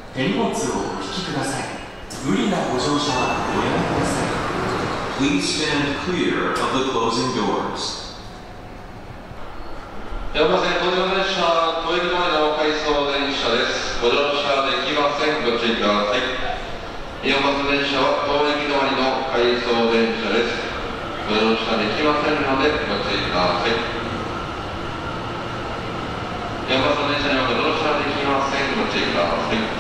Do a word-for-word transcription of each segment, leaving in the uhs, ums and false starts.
手荷物をお引きください。無理なご乗車はおやめください。Please stand clear of the closing doors. 山手線東京電車、東駅前の回送電車です。ご乗車できません。ご注意ください。山手電車は東駅止まりの回送電車です。ご乗車できませんのでご注意ください。山手電車にはご乗車できません。ご注意ください。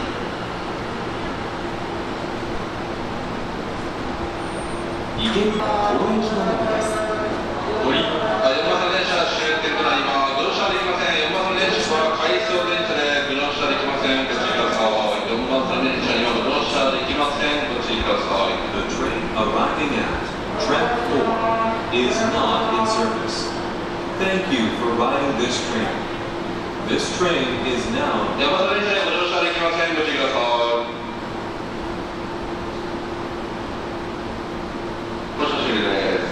池袋大駅止まりです。降り。 山手電車終点となります。ご乗車できません。山手電車は回送電車でご乗車できません。ご注意ください。山手電車にはご乗車できません。ご注意ください。 The train arriving at track four is not in service. Thank you for riding this train. This train is now. 山手電車にはご乗車できません。ご注意ください。ご乗車終了です。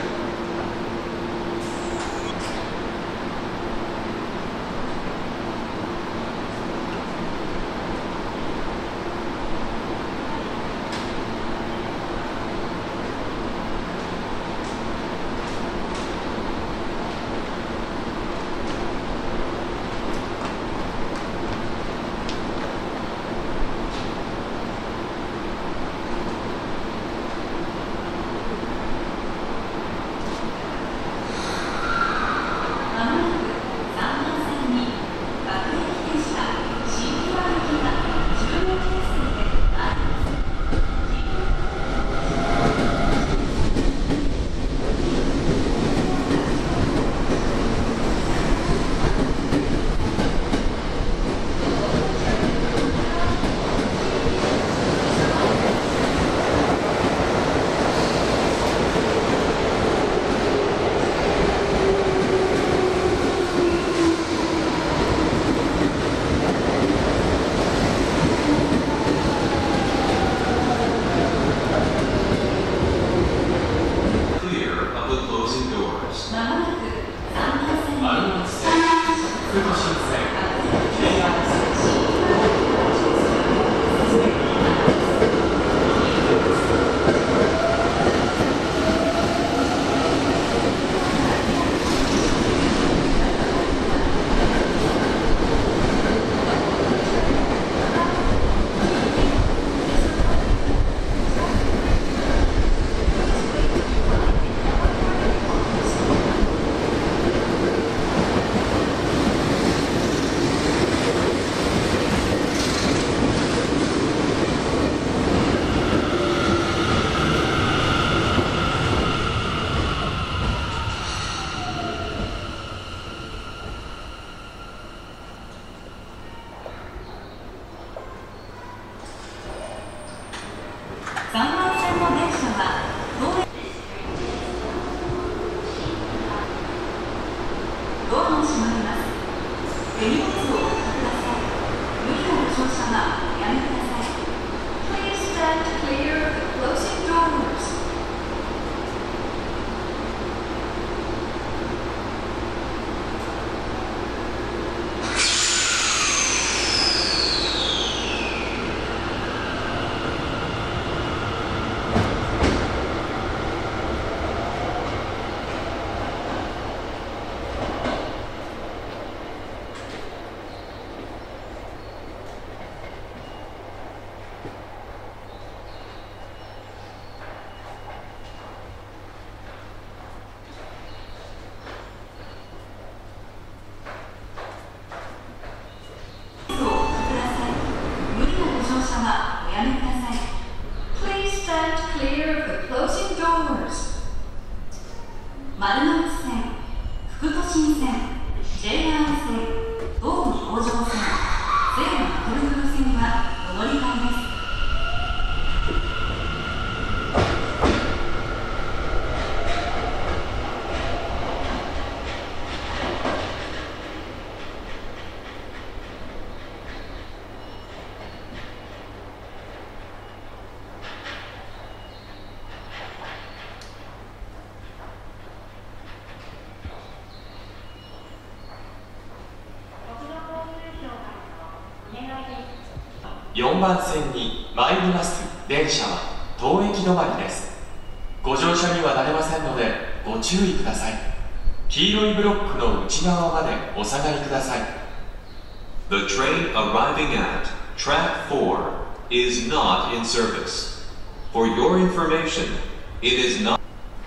よんばん線に参ります電車は当駅止まりです。ご乗車にはなれませんのでご注意ください。黄色いブロックの内側までお下がりください。 The train arriving at track four is not in service. For your information, it is not.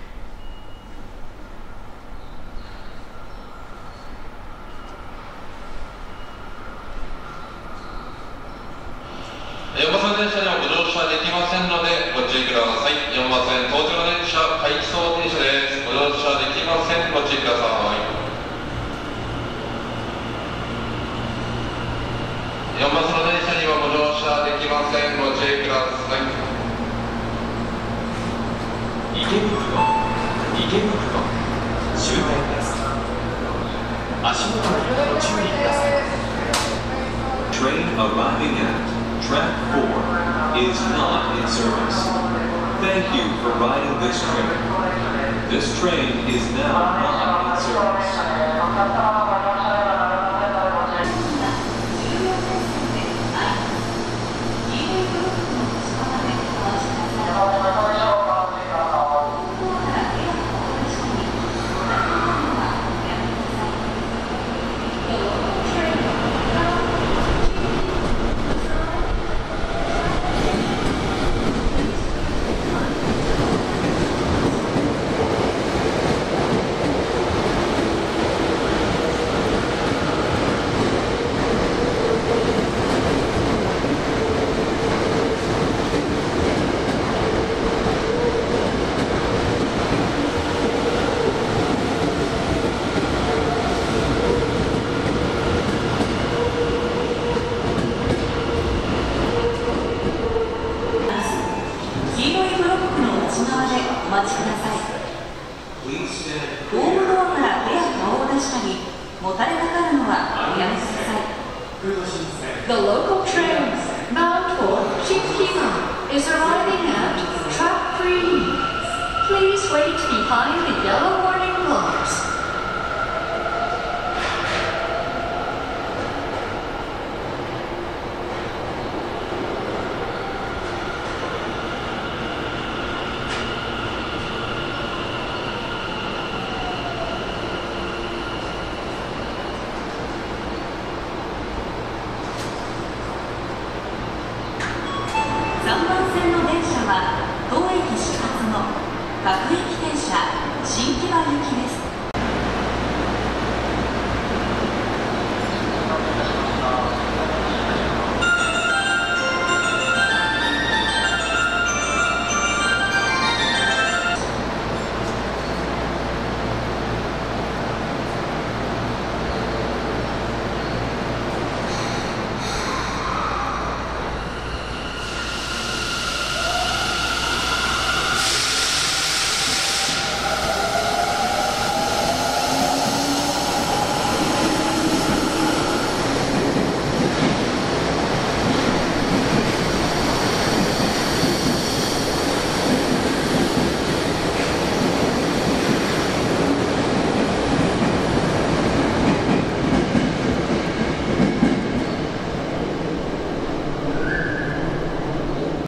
よんばん線電車にはご乗車できませんのでご注意ください。よんばん線東京電車回送電車です。ご乗車できません。ご注意ください。よんばん線の電車にはご乗車できません。ご注意ください。 池袋、池袋、終点です。足元にご注意ください。 Train arriving at track four is not in service. Thank you for riding this train. This train is now not in service. お待ちください。ホームドアから手や顔を出したり、もたれかかるのはおやめください。The local train bound for Shinkima is arriving at track three. Please wait behind the yellow warning lights. さんばん線の電車は当駅始発の各駅停車新木場行きです。